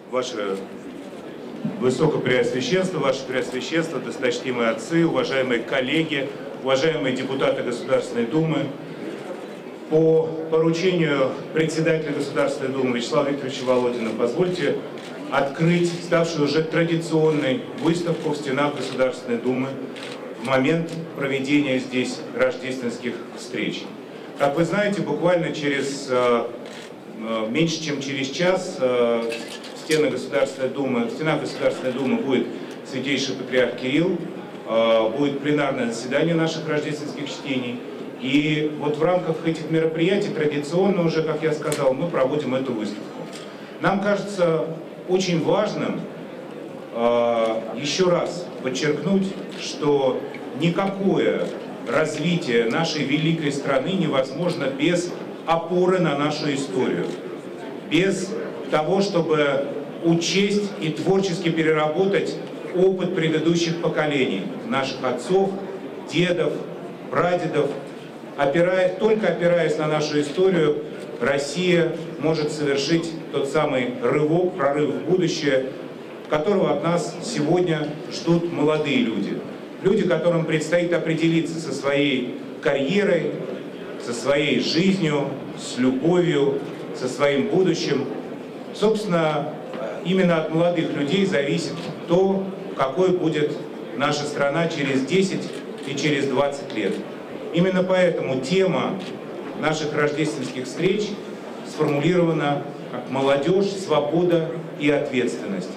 Ваше Высокопреосвященство, Ваше Преосвященство, досточтимые отцы, уважаемые коллеги, уважаемые депутаты Государственной Думы, по поручению председателя Государственной Думы Вячеслава Викторовича Володина позвольте открыть ставшую уже традиционной выставку в стенах Государственной Думы в момент проведения здесь рождественских встреч. Как вы знаете, буквально меньше чем через час в стенах Государственной Думы будет Святейший Патриарх Кирилл, будет пленарное заседание наших рождественских чтений. И вот в рамках этих мероприятий традиционно уже, как я сказал, мы проводим эту выставку. Нам кажется очень важным еще раз подчеркнуть, что никакое развитие нашей великой страны невозможно без опоры на нашу историю, без того, чтобы учесть и творчески переработать опыт предыдущих поколений, наших отцов, дедов, прадедов. Только опираясь на нашу историю, Россия может совершить тот самый прорыв в будущее, которого от нас сегодня ждут молодые люди. Люди, которым предстоит определиться со своей карьерой, со своей жизнью, с любовью, со своим будущим. Собственно, именно от молодых людей зависит то, какой будет наша страна через 10 и через 20 лет. Именно поэтому тема наших рождественских встреч сформулирована как «Молодежь, свобода и ответственность».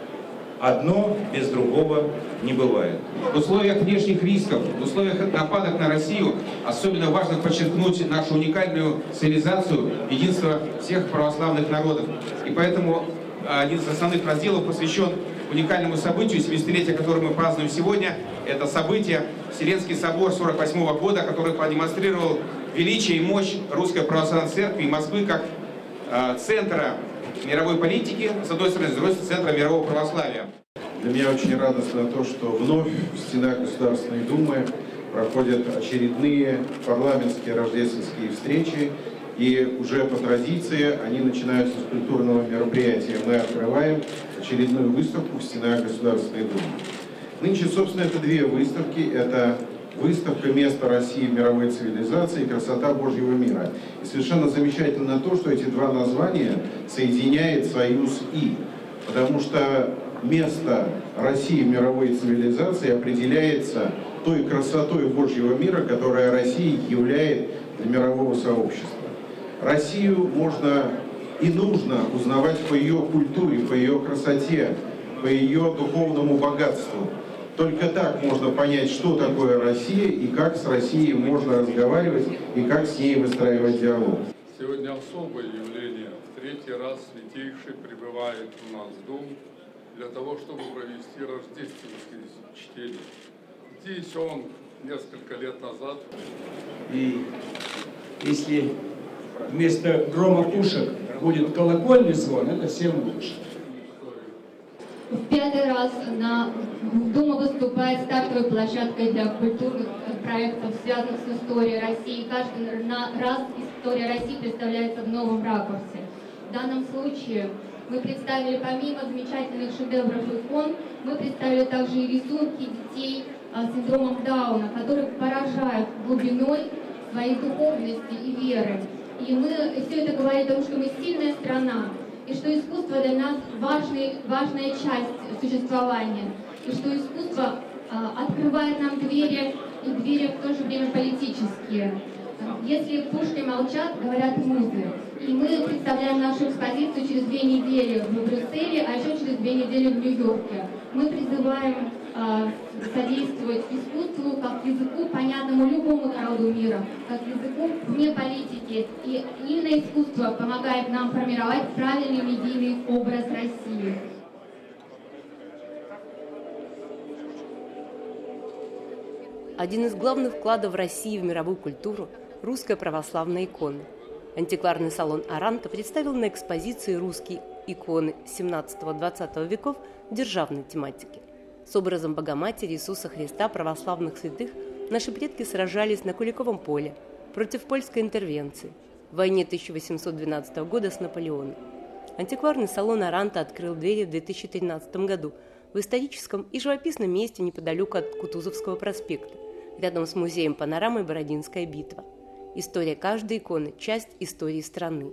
Одно без другого не бывает. В условиях внешних рисков, в условиях нападок на Россию особенно важно подчеркнуть нашу уникальную цивилизацию, единство всех православных народов. И поэтому один из основных разделов посвящен уникальному событию, 70-летие, которое мы празднуем сегодня. Это событие Вселенский собор 1948 года, который продемонстрировал величие и мощь Русской Православной Церкви и Москвы как центра мировой политики, с одной стороны, с другой стороны, центра мирового православия. Для меня очень радостно то, что вновь в стенах Государственной Думы проходят очередные парламентские рождественские встречи. И уже по традиции они начинаются с культурного мероприятия. Мы открываем очередную выставку в стенах Государственной Думы. Нынче, собственно, это две выставки. Это выставка «Место России в мировой цивилизации» и «Красота Божьего мира». И совершенно замечательно то, что эти два названия соединяет союз «и». Потому что место России в мировой цивилизации определяется той красотой Божьего мира, которая Россия являет для мирового сообщества. Россию можно и нужно узнавать по ее культуре, по ее красоте, по ее духовному богатству. Только так можно понять, что такое Россия и как с Россией можно разговаривать и как с ней выстраивать диалог. Сегодня особое явление. В третий раз Святейший прибывает у нас в Дом для того, чтобы провести рождественские чтения. Здесь он несколько лет назад. И если вместо грома пушек будет колокольный звон, это всем лучше. В пятый раз Дума выступает стартовой площадкой для культурных проектов, связанных с историей России. Каждый раз история России представляется в новом ракурсе. В данном случае мы представили помимо замечательных шедевров икон, мы представили также и рисунки детей с синдромом Дауна, которые поражают глубиной своей духовности и веры. И все это говорит о том, что мы сильная страна, и что искусство для нас важная часть существования, и что искусство открывает нам двери, и двери в то же время политические. Если пушки молчат, говорят музы. И мы представляем нашу экспозицию через 2 недели в Брюсселе, а еще через 2 недели в Нью-Йорке. Мы призываем содействовать искусству как языку, понятному любому народу мира, как языку вне политики. И именно искусство помогает нам формировать правильный медийный образ России. Один из главных вкладов России в мировую культуру – русская православная икона. Антикварный салон «Аранка» представил на экспозиции русские иконы 17-20 веков державной тематики. С образом Богоматери, Иисуса Христа, православных святых наши предки сражались на Куликовом поле против польской интервенции в войне 1812 года с Наполеоном. антикварный салон «Аранта» открыл двери в 2013 году в историческом и живописном месте неподалеку от Кутузовского проспекта, рядом с музеем панорамы «Бородинская битва». История каждой иконы – часть истории страны.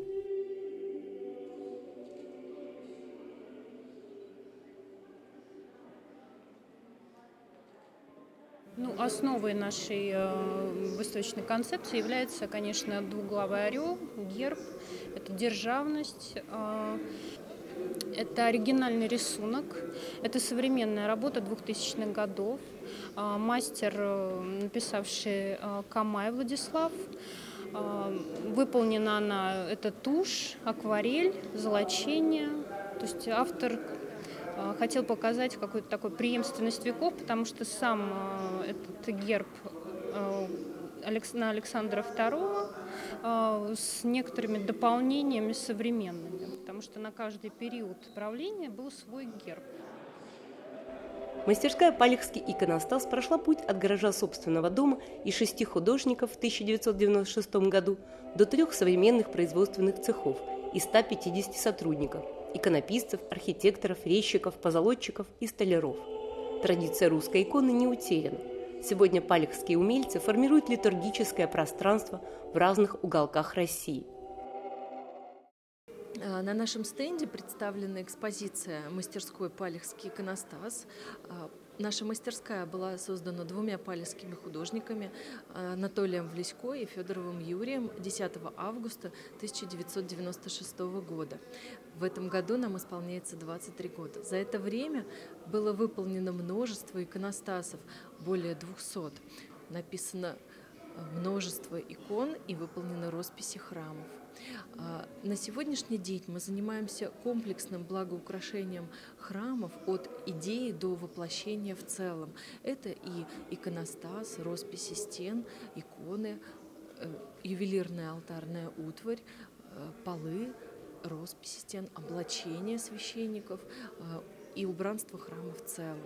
Основой нашей выставочной концепции является, конечно, двуглавый орел, герб, это державность, это оригинальный рисунок, это современная работа 2000-х годов, мастер, написавший Камай Владислав. Выполнена она, это тушь, акварель, золочение, то есть автор хотел показать какую-то такую преемственность веков, потому что сам этот герб на Александра II с некоторыми дополнениями современными, потому что на каждый период правления был свой герб. Мастерская «Палехский иконостас» прошла путь от гаража собственного дома и 6 художников в 1996 году до 3 современных производственных цехов и 150 сотрудников – иконописцев, архитекторов, резчиков, позолотчиков и столяров. Традиция русской иконы не утеряна. Сегодня палехские умельцы формируют литургическое пространство в разных уголках России. На нашем стенде представлена экспозиция мастерской «Палехский иконостас». Наша мастерская была создана 2 палехскими художниками Анатолием Влесько и Федоровым Юрием 10 августа 1996 года. В этом году нам исполняется 23 года. За это время было выполнено множество иконостасов, более 200. Написано множество икон и выполнены росписи храмов. На сегодняшний день мы занимаемся комплексным благоукрашением храмов от идеи до воплощения в целом. Это и иконостас, росписи стен, иконы, ювелирная алтарная утварь, полы, росписи стен, облачение священников и убранство храма в целом.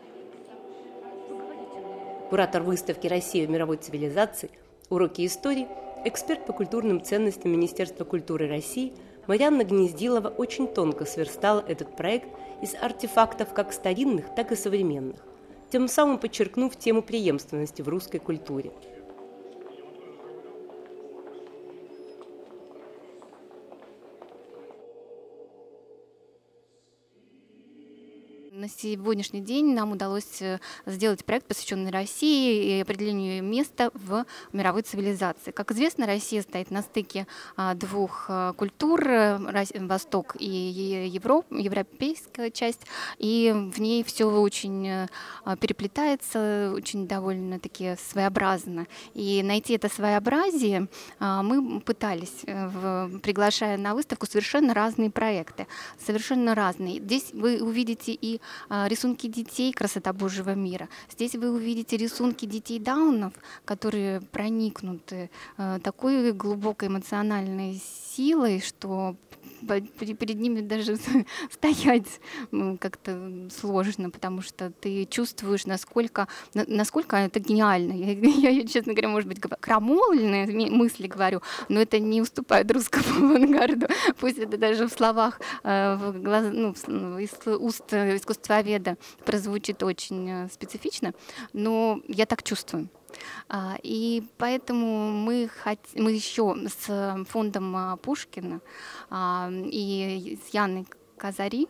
Куратор выставки «Россия в мировой цивилизации. Уроки истории», эксперт по культурным ценностям Министерства культуры России Марианна Гнездилова очень тонко сверстала этот проект из артефактов как старинных, так и современных, тем самым подчеркнув тему преемственности в русской культуре. На сегодняшний день нам удалось сделать проект, посвященный России и определению места в мировой цивилизации. Как известно, Россия стоит на стыке 2 культур, Восток и европейская часть, и в ней все очень переплетается, очень довольно-таки своеобразно. И найти это своеобразие мы пытались, приглашая на выставку совершенно разные проекты, совершенно разные. Здесь вы увидите и рисунки детей «Красота Божьего мира». Здесь вы увидите рисунки детей даунов, которые проникнуты такой глубокой эмоциональной силой, что перед ними даже стоять как-то сложно, потому что ты чувствуешь, насколько это гениально. Я, честно говоря, может быть, крамольные мысли говорю, но это не уступает русскому авангарду. Пусть это даже в словах из уст искусствоведа прозвучит очень специфично, но я так чувствую. И поэтому мы еще с фондом Пушкина и с Яной Казари,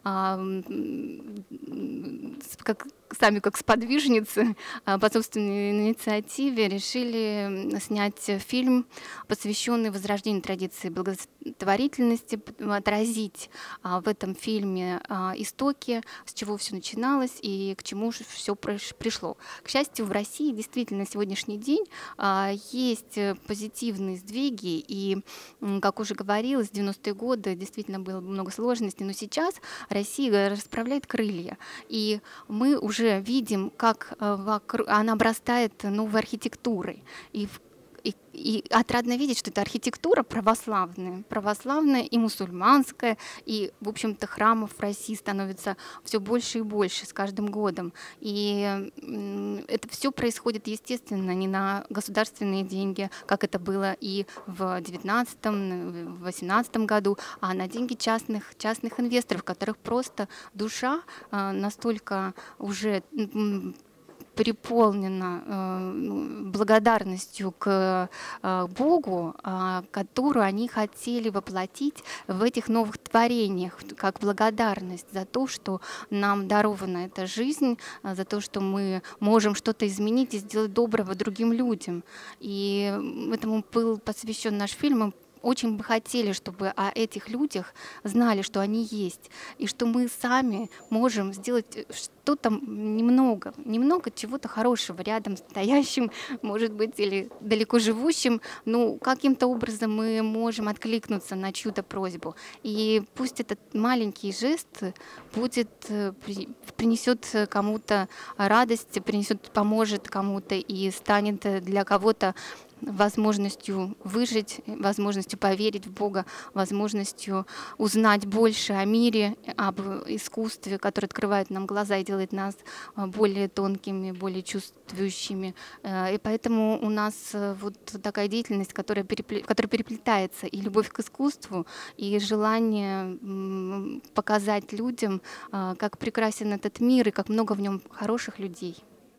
как сподвижницы, по собственной инициативе решили снять фильм, посвященный возрождению традиции благотворительности, отразить в этом фильме истоки, с чего все начиналось и к чему же все пришло. К счастью, в России действительно на сегодняшний день есть позитивные сдвиги, и, как уже говорилось, в 90-е годы действительно было много сложностей, но сейчас Россия расправляет крылья, и мы уже видим, как она обрастает новой архитектурой. И И отрадно видеть, что это архитектура православная и мусульманская, и, в общем-то, храмов в России становится все больше и больше с каждым годом. И это все происходит, естественно, не на государственные деньги, как это было и в 2018 году, а на деньги частных инвесторов, которых просто душа настолько уже переполнена благодарностью к Богу, которую они хотели воплотить в этих новых творениях, как благодарность за то, что нам дарована эта жизнь, за то, что мы можем что-то изменить и сделать доброго другим людям. И этому был посвящен наш фильм. Мы очень бы хотели, чтобы о этих людях знали, что они есть, и что мы сами можем сделать что-то немного чего-то хорошего рядом стоящим, может быть, или далеко живущим. Ну, каким-то образом мы можем откликнуться на чью-то просьбу. И пусть этот маленький жест принесет кому-то радость, поможет кому-то и станет для кого-то возможностью выжить, возможностью поверить в Бога, возможностью узнать больше о мире, об искусстве, которое открывает нам глаза и делает нас более тонкими, более чувствующими. И поэтому у нас вот такая деятельность, которая переплетается, и любовь к искусству, и желание показать людям, как прекрасен этот мир и как много в нем хороших людей.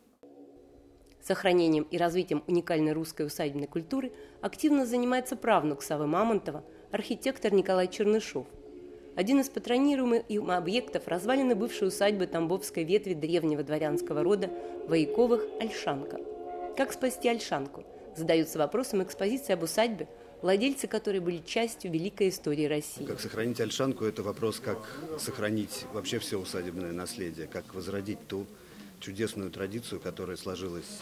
Сохранением и развитием уникальной русской усадебной культуры активно занимается правнук Саввы Мамонтова, архитектор Николай Чернышов. Один из патронируемых им объектов – развалины бывшей усадьбы Тамбовской ветви древнего дворянского рода Вояковых Ольшанка. Как спасти Ольшанку? Задаются вопросом экспозиции об усадьбе, владельцы которой были частью великой истории России. Как сохранить Ольшанку – это вопрос, как сохранить вообще все усадебное наследие, как возродить ту чудесную традицию, которая сложилась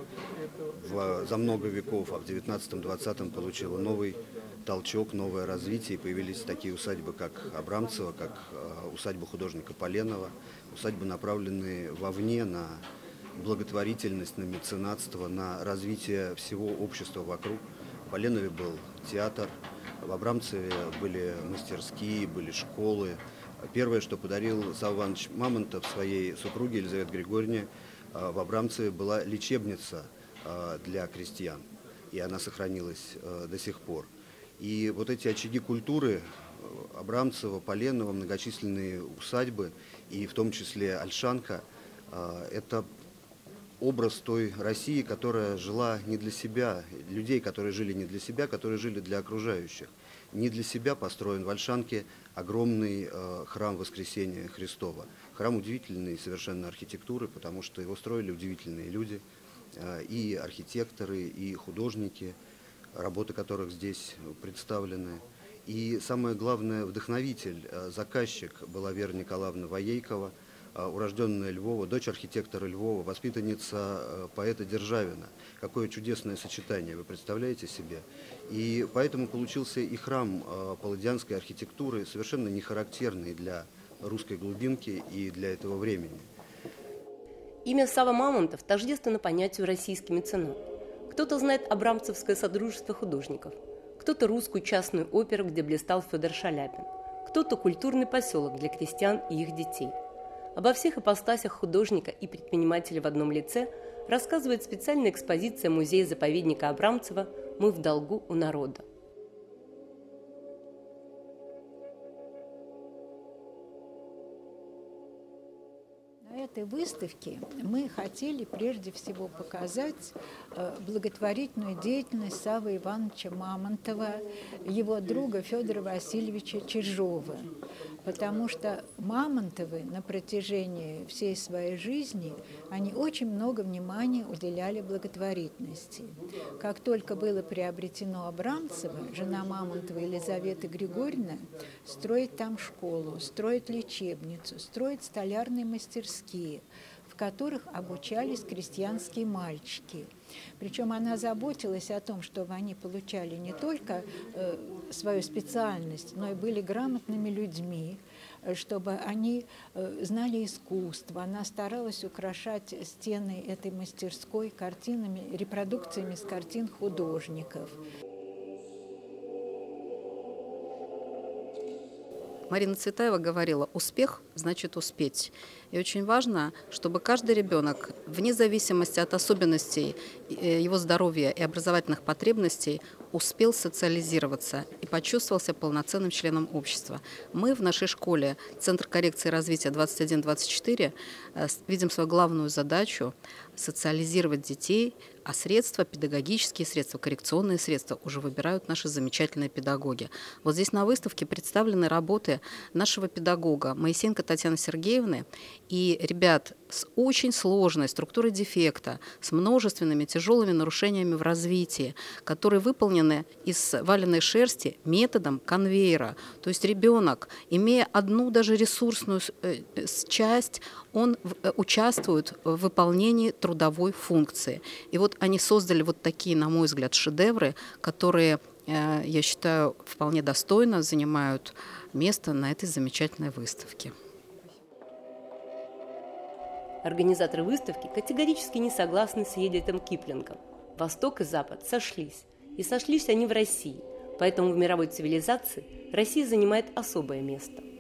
за много веков, а в 19-20 получила новый толчок, новое развитие. И появились такие усадьбы, как Абрамцево, как усадьба художника Поленова, усадьбы, направленные вовне на благотворительность, на меценатство, на развитие всего общества вокруг. В Поленове был театр, в Абрамцеве были мастерские, были школы. Первое, что подарил Савва Иванович Мамонтов своей супруге Елизавете Григорьевне, в Абрамцеве была лечебница для крестьян, и она сохранилась до сих пор. И вот эти очаги культуры Абрамцева, Поленова, многочисленные усадьбы, и в том числе Ольшанка, это образ той России, которая жила не для себя, людей, которые жили не для себя, которые жили для окружающих. Не для себя построен в Ольшанке огромный храм Воскресения Христова. Храм удивительной совершенно архитектуры, потому что его строили удивительные люди, и архитекторы, и художники, работы которых здесь представлены. И самое главное, вдохновитель, заказчик была Вера Николаевна Воейкова, урожденная Львова, дочь архитектора Львова, воспитанница поэта Державина. Какое чудесное сочетание, вы представляете себе? И поэтому получился и храм палладианской архитектуры, совершенно не характерный для русской глубинки и для этого времени. Имя Савва Мамонтов тождественно понятию «российский меценат». Кто-то знает Абрамцевское содружество художников, кто-то русскую частную оперу, где блистал Федор Шаляпин, кто-то культурный поселок для крестьян и их детей. Обо всех ипостасях художника и предпринимателя в одном лице рассказывает специальная экспозиция музея-заповедника Абрамцева «Мы в долгу у народа». На этой выставке мы хотели прежде всего показать благотворительную деятельность Саввы Ивановича Мамонтова, его друга Федора Васильевича Чижова. Потому что Мамонтовы на протяжении всей своей жизни, они очень много внимания уделяли благотворительности. Как только было приобретено Абрамцево, жена Мамонтова Елизавета Григорьевна строит там школу, строит лечебницу, строит столярные мастерские, в которых обучались крестьянские мальчики. Причем она заботилась о том, чтобы они получали не только свою специальность, но и были грамотными людьми, чтобы они знали искусство. Она старалась украшать стены этой мастерской картинами, репродукциями с картин художников. Марина Цветаева говорила: успех значит успеть. И очень важно, чтобы каждый ребенок, вне зависимости от особенностей его здоровья и образовательных потребностей, успел социализироваться и почувствовал себя полноценным членом общества. Мы в нашей школе, Центр коррекции и развития 21-24, видим свою главную задачу социализировать детей, а средства, педагогические средства, коррекционные средства уже выбирают наши замечательные педагоги. Вот здесь на выставке представлены работы нашего педагога Моисеенко Татьяны Сергеевны и ребят с очень сложной структурой дефекта, с множественными тяжелыми нарушениями в развитии, которые выполнены из валеной шерсти методом конвейера. То есть ребенок, имея одну даже ресурсную часть, он участвует в выполнении трудовой функции. И вот они создали вот такие, на мой взгляд, шедевры, которые, я считаю, вполне достойно занимают место на этой замечательной выставке. Организаторы выставки категорически не согласны с Редиардом Киплингом. Восток и Запад сошлись. И сошлись они в России. Поэтому в мировой цивилизации Россия занимает особое место.